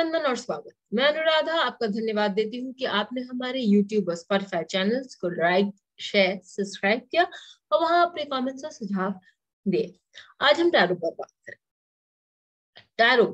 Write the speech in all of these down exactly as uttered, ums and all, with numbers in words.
अभिनंदन और स्वागत। मैं अनुराधा आपका धन्यवाद देती हूँ कि आपने हमारे यूट्यूब और स्पॉटिफाई चैनल्स को लाइक, शेयर, सब्सक्राइब किया और वहां अपने कमेंट्स और सुझाव दिए। आज हम टैरो पर बात करें। टैरो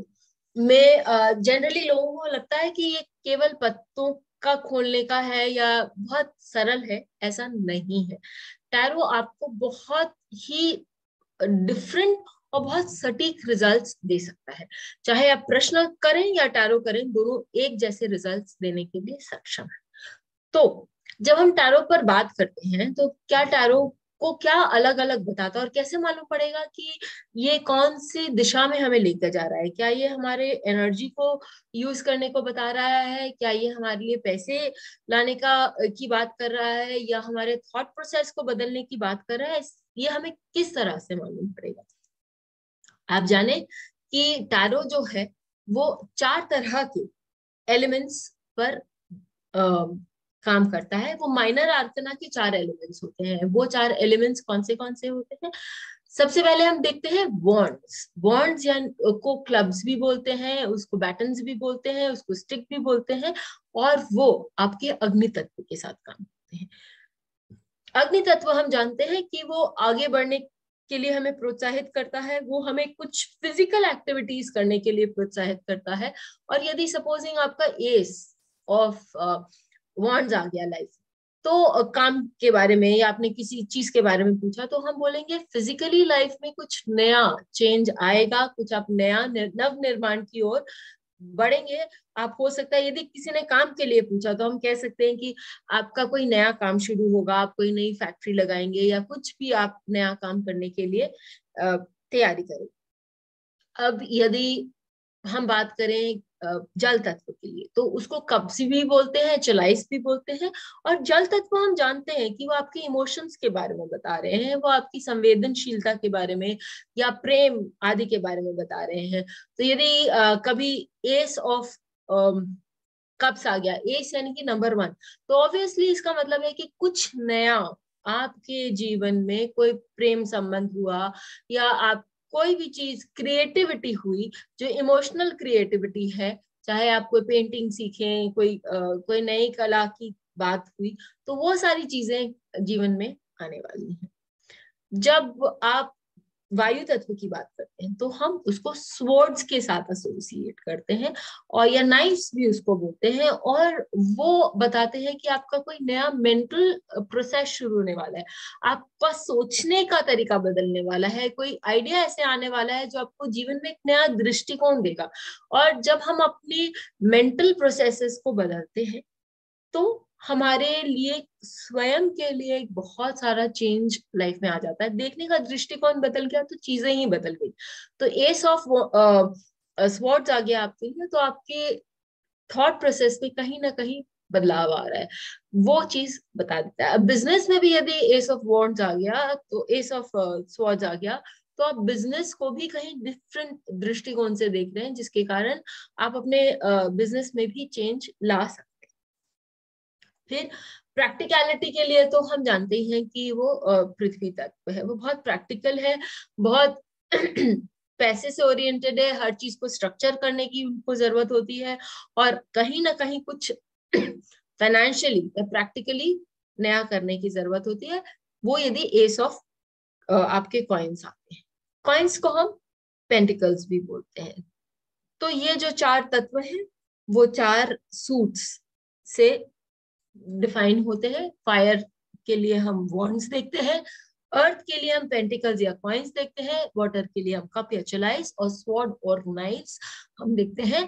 में जनरली uh, लोगों को लगता है कि ये केवल पत्तों का खोलने का है या बहुत सरल है। ऐसा नहीं है। टैरो आपको बहुत ही डिफरेंट और बहुत सटीक रिजल्ट्स दे सकता है। चाहे आप प्रश्न करें या टैरो करें, दोनों एक जैसे रिजल्ट्स देने के लिए सक्षम है। तो जब हम टैरो पर बात करते हैं तो क्या टैरो को क्या अलग अलग बताता है और कैसे मालूम पड़ेगा कि ये कौन सी दिशा में हमें लेकर जा रहा है? क्या ये हमारे एनर्जी को यूज करने को बता रहा है? क्या ये हमारे लिए पैसे लाने का की बात कर रहा है या हमारे थॉट प्रोसेस को बदलने की बात कर रहा है? ये हमें किस तरह से मालूम पड़ेगा? आप जाने कि टैरो जो है वो चार तरह के एलिमेंट्स पर आ, काम करता है। वो माइनर आर्कना के चार एलिमेंट्स होते हैं। वो चार एलिमेंट्स कौन से कौन से होते हैं? सबसे पहले हम देखते हैं वॉन्ड्स। वॉन्ड्स या को क्लब्स भी बोलते हैं, उसको बैटन्स भी बोलते हैं, उसको स्टिक भी बोलते हैं, और वो आपके अग्नि तत्व के साथ काम करते हैं। अग्नि तत्व हम जानते हैं कि वो आगे बढ़ने के लिए हमें प्रोत्साहित करता है, वो हमें कुछ फिजिकल एक्टिविटीज करने के लिए प्रोत्साहित करता है। और यदि सपोजिंग आपका एस ऑफ वॉन्ड्स आ गया लाइफ, तो काम के बारे में या आपने किसी चीज के बारे में पूछा, तो हम बोलेंगे फिजिकली लाइफ में कुछ नया चेंज आएगा, कुछ आप नया नव निर्माण की ओर बढ़ेंगे। आप हो सकता है, यदि किसी ने काम के लिए पूछा तो हम कह सकते हैं कि आपका कोई नया काम शुरू होगा, आप कोई नई फैक्ट्री लगाएंगे या कुछ भी आप नया काम करने के लिए तैयारी करेंगे। अब यदि हम बात करें जल तत्व के लिए, तो उसको कब्ज भी बोलते हैं, चलाइस भी बोलते हैं। और जल तत्व हम जानते हैं कि वो आपके इमोशंस के बारे में बता रहे हैं, वो आपकी संवेदनशीलता के बारे में या प्रेम आदि के बारे में बता रहे हैं। तो यदि uh, कभी एस ऑफ कप्स आ गया, एस यानी कि नंबर वन, तो ऑब्वियसली इसका मतलब है कि कुछ नया आपके जीवन में कोई प्रेम संबंध हुआ या आप कोई भी चीज क्रिएटिविटी हुई जो इमोशनल क्रिएटिविटी है, चाहे आप कोई पेंटिंग सीखें, कोई आ, कोई नई कला की बात हुई, तो वो सारी चीजें जीवन में आने वाली हैं। जब आप वायु तत्व की बात करते हैं तो हम उसको स्वॉर्ड्स के साथ एसोसिएट करते हैं, और या नाइफ्स भी उसको बोलते हैं। और वो बताते हैं कि आपका कोई नया मेंटल प्रोसेस शुरू होने वाला है, आपका सोचने का तरीका बदलने वाला है, कोई आइडिया ऐसे आने वाला है जो आपको जीवन में एक नया दृष्टिकोण देगा। और जब हम अपनी मेंटल प्रोसेसेस को बदलते हैं तो हमारे लिए स्वयं के लिए एक बहुत सारा चेंज लाइफ में आ जाता है। देखने का दृष्टिकोण बदल गया तो चीजें ही बदल गई। तो एस ऑफ स्वॉर्ड्स आ गया आपके लिए, तो आपके थॉट प्रोसेस में कहीं ना कहीं बदलाव आ रहा है, वो चीज बता देता है। अब बिजनेस में भी यदि एस ऑफ वॉन्ड्स आ गया, तो एस ऑफ स्वॉर्ड्स आ गया, तो आप बिजनेस को भी कहीं डिफरेंट दृष्टिकोण से देख रहे हैं, जिसके कारण आप अपने बिजनेस में भी चेंज ला सकते हैं। फिर प्रैक्टिकलिटी के लिए तो हम जानते ही हैं कि वो पृथ्वी तत्व है। वो बहुत प्रैक्टिकल है, बहुत पैसे से ओरिएंटेड है, हर चीज को स्ट्रक्चर करने की उनको जरूरत होती है, और कहीं ना कहीं कुछ फाइनेंशियली या प्रैक्टिकली नया करने की जरूरत होती है। वो यदि एस ऑफ आपके कॉइन्स आते हैं, कॉइन्स को हम पेंटिकल्स भी बोलते हैं। तो ये जो चार तत्व हैं वो चार सूट्स से डिफाइन होते हैं। फायर के लिए हम वॉन्ड्स देखते हैं, अर्थ के लिए हम पेंटिकल्स या कॉइन्स देखते हैं, वाटर के लिए हम कप या चलाइस, और स्वॉर्ड और नाइफ्स हम देखते हैं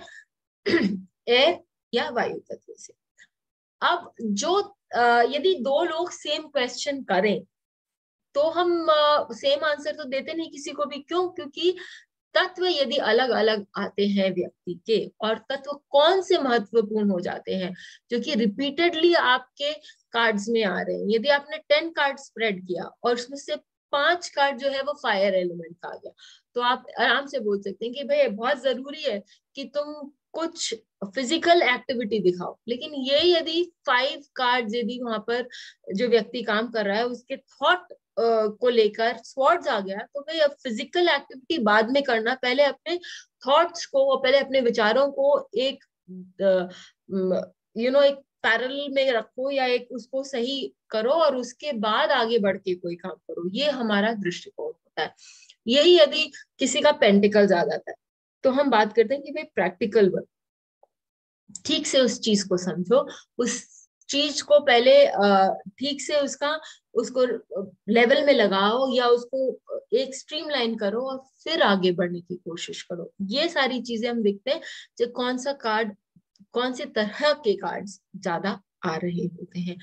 एयर या वायु तत्व से। अब जो यदि दो लोग सेम क्वेश्चन करें तो हम सेम आंसर तो देते नहीं किसी को भी। क्यों? क्योंकि तत्व यदि अलग अलग आते हैं व्यक्ति के, और तत्व कौन से महत्वपूर्ण हो जाते हैं जो कि रिपीटेडली आपके कार्ड्स में आ रहे हैं। यदि आपने टेन कार्ड स्प्रेड किया और उसमें से पांच कार्ड जो है वो फायर एलिमेंट का आ गया, तो आप आराम से बोल सकते हैं कि भाई बहुत जरूरी है कि तुम कुछ फिजिकल एक्टिविटी दिखाओ। लेकिन ये यदि फाइव कार्ड यदि वहां पर जो व्यक्ति काम कर रहा है उसके थॉट को लेकर स्वॉर्ड्स आ गया, तो भाई अब फिजिकल एक्टिविटी बाद में करना, पहले अपने थॉट्स को, पहले अपने विचारों को एक यू नो एक पैरेलल में रखो या एक उसको सही करो और उसके बाद आगे बढ़ के कोई काम करो। ये हमारा दृष्टिकोण होता है। यही यदि किसी का पेंटिकल्स आ जाता है तो हम बात करते हैं कि भाई प्रैक्टिकल वर्क, ठीक से उस चीज को समझो, उस चीज को पहले ठीक से उसका उसको लेवल में लगाओ या उसको एक स्ट्रीमलाइन करो और फिर आगे बढ़ने की कोशिश करो। ये सारी चीजें हम देखते हैं जो कौन सा कार्ड, कौन से तरह के कार्ड्स ज्यादा आ रहे होते हैं।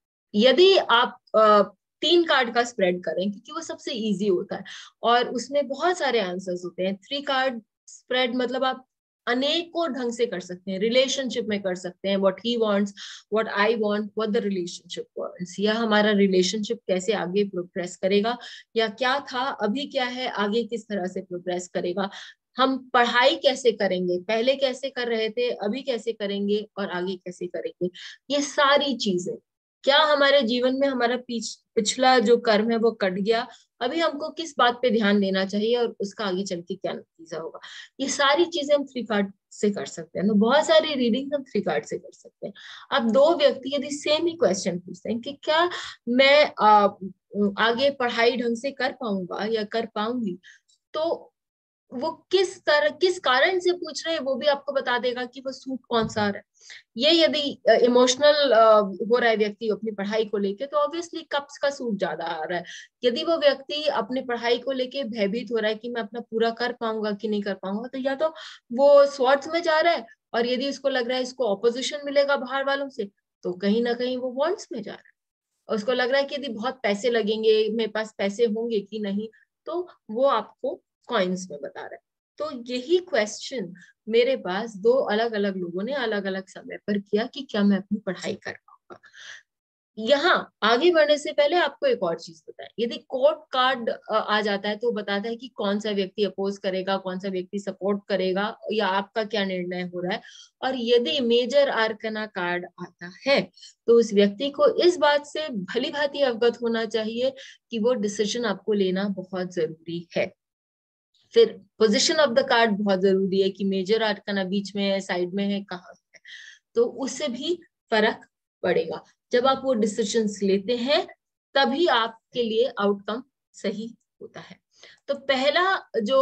यदि आप आ, तीन कार्ड का स्प्रेड करें क्योंकि वो सबसे इजी होता है और उसमें बहुत सारे आंसर्स होते हैं। थ्री कार्ड स्प्रेड मतलब आप अनेकों ढंग से कर सकते हैं। रिलेशनशिप में कर सकते हैं, what he wants, what I want, what the relationship wants, या हमारा रिलेशनशिप कैसे आगे प्रोग्रेस करेगा, या क्या था अभी क्या है आगे किस तरह से प्रोग्रेस करेगा, हम पढ़ाई कैसे करेंगे, पहले कैसे कर रहे थे अभी कैसे करेंगे और आगे कैसे करेंगे। ये सारी चीजें, क्या हमारे जीवन में हमारा पिछ, पिछला जो कर्म है वो कट गया, अभी हमको किस बात पे ध्यान देना चाहिए और उसका आगे चल के क्या नतीजा होगा, ये सारी चीजें हम थ्री कार्ड से कर सकते हैं। तो बहुत सारी रीडिंग हम थ्री कार्ड से कर सकते हैं। अब दो व्यक्ति यदि सेम ही क्वेश्चन पूछते हैं कि क्या मैं आ, आगे पढ़ाई ढंग से कर पाऊंगा या कर पाऊंगी, तो वो किस तरह किस कारण से पूछ रहे हैं वो भी आपको बता देगा कि वो सूट कौन सा आ रहा है। ये यदि इमोशनल हो रहा है व्यक्ति अपनी पढ़ाई को लेके तो ऑब्वियसली कप्स का सूट ज्यादा आ रहा है। यदि वो व्यक्ति अपनी पढ़ाई को लेके भयभीत हो रहा है कि मैं अपना पूरा कर पाऊंगा कि नहीं कर पाऊंगा, तो या तो वो स्वॉर्ड्स में जा रहा है, और यदि उसको लग रहा है इसको ऑपोजिशन मिलेगा बाहर वालों से तो कहीं ना कहीं वो वॉन्ट्स में जा रहा है। और उसको लग रहा है कि यदि बहुत पैसे लगेंगे, मेरे पास पैसे होंगे कि नहीं, तो वो आपको कॉइन्स में बता रहा है। तो यही क्वेश्चन मेरे पास दो अलग अलग लोगों ने अलग अलग समय पर किया कि क्या मैं अपनी पढ़ाई कर पाऊंगा। यहाँ आगे बढ़ने से पहले आपको एक और चीज बताएं, यदि कोर्ट कार्ड आ जाता है तो बताता है कि कौन सा व्यक्ति अपोज करेगा, कौन सा व्यक्ति सपोर्ट करेगा, या आपका क्या निर्णय हो रहा है। और यदि मेजर आर्कना कार्ड आता है तो उस व्यक्ति को इस बात से भली भांति अवगत होना चाहिए कि वो डिसीजन आपको लेना बहुत जरूरी है। फिर पोजीशन ऑफ द कार्ड बहुत जरूरी है कि मेजर आर्कना बीच में है, साइड में है, कहाँ है, तो उससे भी फर्क पड़ेगा। जब आप वो डिसीजंस लेते हैं तभी आपके लिए आउटकम सही होता है। तो पहला जो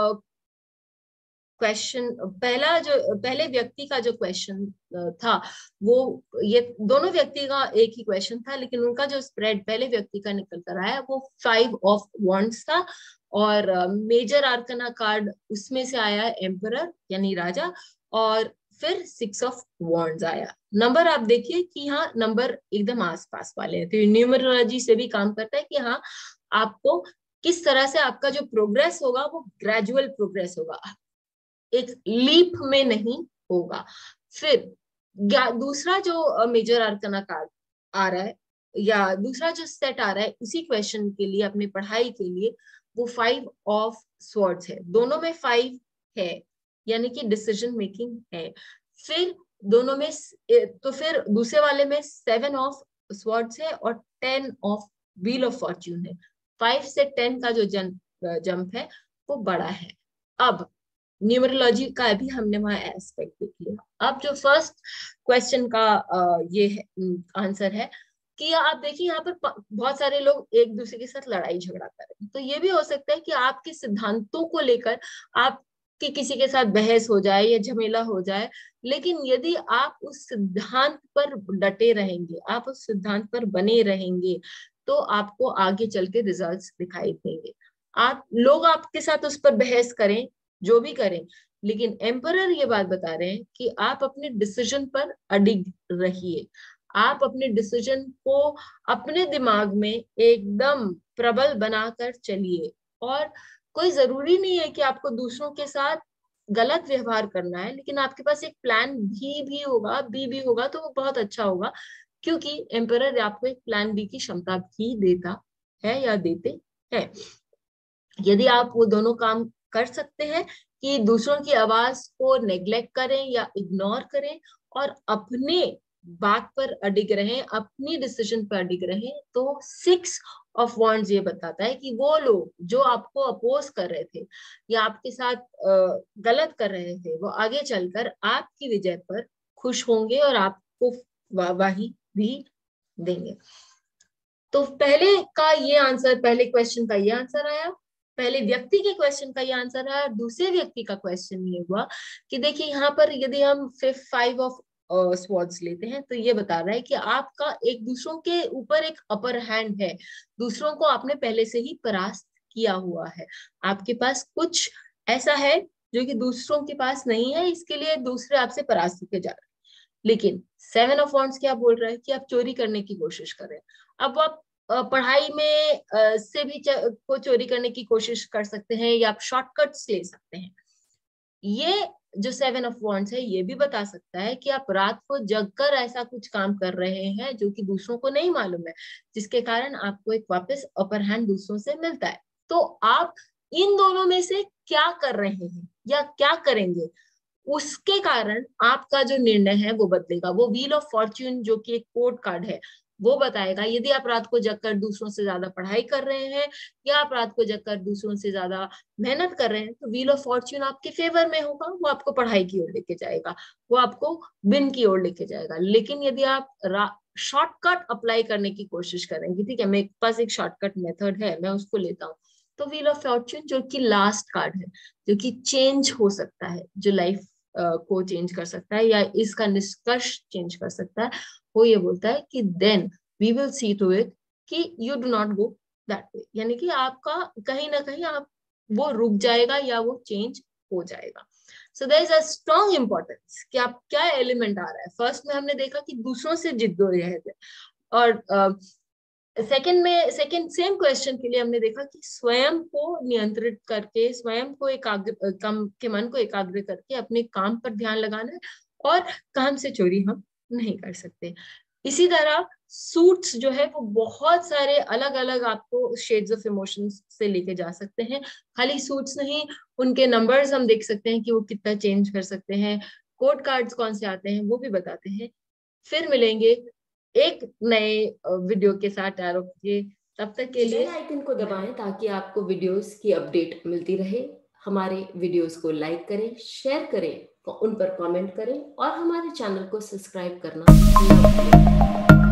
क्वेश्चन पहला जो पहले व्यक्ति का जो क्वेश्चन था वो ये दोनों व्यक्ति का एक ही क्वेश्चन था, लेकिन उनका जो स्प्रेड पहले व्यक्ति का निकल कर आया वो फाइव ऑफ वॉन्ड्स था, और मेजर आर्कना कार्ड उसमें से आया है एम्परर यानी राजा, और फिर सिक्स ऑफ वॉन्ड्स आया। नंबर आप देखिए कि हाँ नंबर एकदम आसपास वाले हैं, तो न्यूमरोलॉजी से भी काम करता है कि हाँ आपको किस तरह से आपका जो प्रोग्रेस होगा वो ग्रेजुअल प्रोग्रेस होगा, एक लीप में नहीं होगा। फिर दूसरा जो मेजर आर्कना कार्ड आ रहा है या दूसरा जो सेट आ रहा है उसी क्वेश्चन के लिए अपनी पढ़ाई के लिए वो फाइव ऑफ स्वॉर्ड्स है, दोनों में फाइव है यानी कि डिसीजन मेकिंग है। फिर दोनों में तो फिर दूसरे वाले में सेवन ऑफ स्वॉर्ड्स है और ten of wheel of fortune है। फाइव से टेन का जो जंप है वो बड़ा है। अब न्यूमरोलॉजी का भी हमने वहां एस्पेक्ट देख लिया। अब जो फर्स्ट क्वेश्चन का ये आंसर है कि आप देखिए यहाँ पर बहुत सारे लोग एक दूसरे के साथ लड़ाई झगड़ा कर रहे हैं, तो ये भी हो सकता है कि आपके सिद्धांतों को लेकर आपकी किसी के साथ बहस हो जाए या झमेला हो जाए, लेकिन यदि आप उस सिद्धांत पर डटे रहेंगे, आप उस सिद्धांत पर बने रहेंगे, तो आपको आगे चल के रिजल्ट्स दिखाई देंगे। आप लोग आपके साथ उस पर बहस करें, जो भी करें, लेकिन एम्परर ये बात बता रहे हैं कि आप अपने डिसीजन पर अडिग रहिए, आप अपने डिसीजन को अपने दिमाग में एकदम प्रबल बनाकर चलिए। और कोई जरूरी नहीं है कि आपको दूसरों के साथ गलत व्यवहार करना है, लेकिन आपके पास एक प्लान भी भी होगा, बी भी होगा तो वो बहुत अच्छा होगा, क्योंकि एम्परर आपको एक प्लान बी की क्षमता भी देता है या देते हैं। यदि आप वो दोनों काम कर सकते हैं कि दूसरों की आवाज को नेग्लेक्ट करें या इग्नोर करें और अपने बात पर अडिग रहें, अपनी डिसीजन पर अडिग रहें, तो सिक्स ऑफ वॉन्ड्स ये बताता है कि वो लोग जो आपको अपोज कर रहे थे या आपके साथ गलत कर रहे थे, वो आगे चलकर आपकी विजय पर खुश होंगे और आपको वाहवाही भी देंगे। तो पहले का ये आंसर, पहले क्वेश्चन का ये आंसर आया, पहले व्यक्ति के क्वेश्चन का ये आंसर आया। दूसरे व्यक्ति का क्वेश्चन ये हुआ कि देखिए यहाँ पर यदि हम फिफ्थ फाइव ऑफ स्वॉर्ड्स लेते हैं तो ये बता रहा है कि आपका एक दूसरों के ऊपर एक अपर हैंड है, दूसरों को आपने पहले से ही परास्त किया हुआ है, आपके पास कुछ ऐसा है जो कि दूसरों के पास नहीं है, इसके लिए दूसरे आपसे परास्त होके जा रहे हैं। लेकिन सेवन ऑफ वॉन्ड्स क्या बोल रहा है कि आप चोरी करने की कोशिश कर रहे हैं। अब आप पढ़ाई में से भी को चोरी करने की कोशिश कर सकते हैं या आप शॉर्टकट्स ले सकते हैं। ये जो सेवन ऑफ वॉन्ड्स है ये भी बता सकता है कि आप रात को जगकर ऐसा कुछ काम कर रहे हैं जो कि दूसरों को नहीं मालूम है, जिसके कारण आपको एक वापस अपर हैंड दूसरों से मिलता है। तो आप इन दोनों में से क्या कर रहे हैं या क्या करेंगे, उसके कारण आपका जो निर्णय है वो बदलेगा। वो व्हील ऑफ फॉर्च्यून जो कि एक कोड कार्ड है वो बताएगा यदि आप रात को जगकर दूसरों से ज्यादा पढ़ाई कर रहे हैं या आप रात को जगकर दूसरों से ज्यादा मेहनत कर रहे हैं, तो व्हील ऑफ फॉर्च्यून आपके फेवर में होगा, वो आपको पढ़ाई की ओर लेके जाएगा, वो आपको विन की ओर लेके जाएगा। लेकिन यदि आप शॉर्टकट अप्लाई करने की कोशिश करेंगे, ठीक है, मेरे पास एक शॉर्टकट मेथड है, मैं उसको लेता हूँ, तो व्हील ऑफ फॉर्च्यून जो कि लास्ट कार्ड है, जो कि चेंज हो सकता है, जो लाइफ को चेंज कर सकता है या इसका निष्कर्ष चेंज कर सकता है, वो ये बोलता है कि then we will see to it कि you do not go that way, यानी कि आपका कहीं ना कहीं आप वो रुक जाएगा या वो चेंज हो जाएगा। So there is a strong importance कि आप क्या एलिमेंट आ रहा है। फर्स्ट में हमने देखा कि दूसरों से जिद्दोजहद है, और सेकंड में सेकंड सेम क्वेश्चन के लिए हमने देखा कि स्वयं को नियंत्रित करके, स्वयं को एकाग्र कम के मन को एकाग्र करके अपने काम पर ध्यान लगाना है, और काम से चोरी हम नहीं कर सकते। इसी तरह सूट्स जो है वो बहुत सारे अलग अलग आपको शेड्स ऑफ इमोशंस से लेके जा सकते हैं। खाली सूट्स नहीं, उनके नंबर्स हम देख सकते हैं कि वो कितना चेंज कर सकते हैं, कोड कार्ड्स कौन से आते हैं वो भी बताते हैं। फिर मिलेंगे एक नए वीडियो के साथ टैरो के, तब तक के लिए बेल आइकन को दबाएं ताकि आपको वीडियोस की अपडेट मिलती रहे। हमारे वीडियोस को लाइक करें, शेयर करें, उन पर कमेंट करें और हमारे चैनल को सब्सक्राइब करना न भूलें।